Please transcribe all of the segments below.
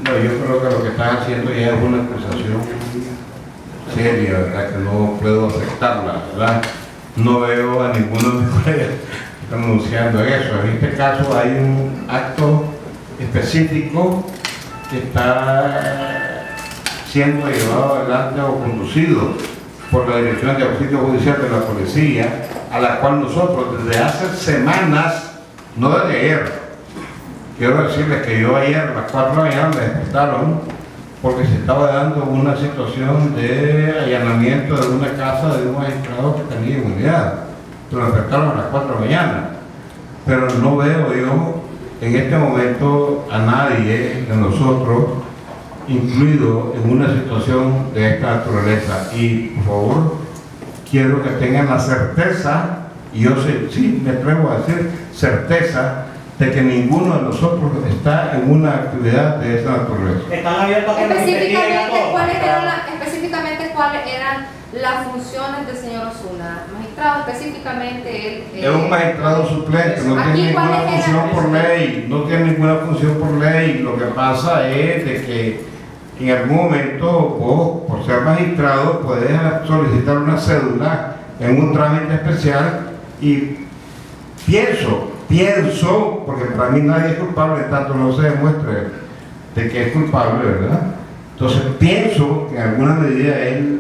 No, yo creo que lo que están haciendo ya es una acusación seria, ¿verdad? Que no puedo aceptarla, ¿verdad? No veo a ninguno de mis colegas pronunciando eso. En este caso hay un acto específico que está siendo llevado adelante o conducido por la Dirección de Auxilio Judicial de la Policía, a la cual nosotros desde hace semanas, no desde ayer, quiero decirles que yo ayer a las 4 de la mañana me despertaron porque se estaba dando una situación de allanamiento de una casa de un magistrado que tenía inmunidad. Pero me despertaron a las 4 de la mañana. Pero no veo yo en este momento a nadie de nosotros incluido en una situación de esta naturaleza. Y por favor, quiero que tengan la certeza, y yo sé, sí, me atrevo a decir certeza, de que ninguno de nosotros está en una actividad de esa naturaleza. Están abiertos a que específicamente cuáles eran las funciones del señor Osuna. Magistrado, específicamente él... Es un magistrado suplente, no tiene ninguna función por ley, no tiene ninguna función por ley. Lo que pasa es de que en algún momento vos, por ser magistrado, puedes solicitar una cédula en un trámite especial y pienso, porque para mí nadie es culpable, tanto no se demuestre de que es culpable, ¿verdad? Entonces pienso que en alguna medida él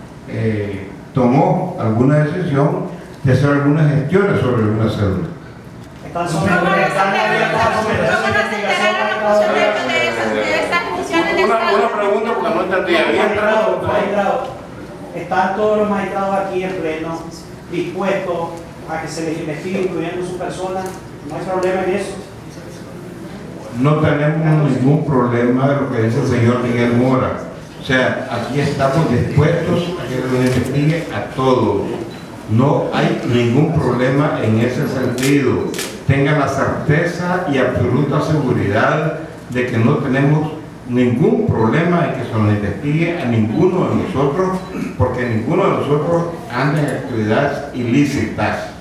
tomó alguna decisión de hacer algunas gestiones sobre una cédula. Una pregunta porque no entendí. ¿Están todos los magistrados aquí en pleno dispuestos a que se les investigue, incluyendo su persona? ¿No hay problema en eso? No tenemos ningún problema de lo que dice el señor Miguel Mora. O sea, aquí estamos dispuestos a que se nos investigue a todos. No hay ningún problema en ese sentido. Tengan la certeza y absoluta seguridad de que no tenemos ningún problema en que se nos investigue a ninguno de nosotros, porque ninguno de nosotros anda en actividades ilícitas.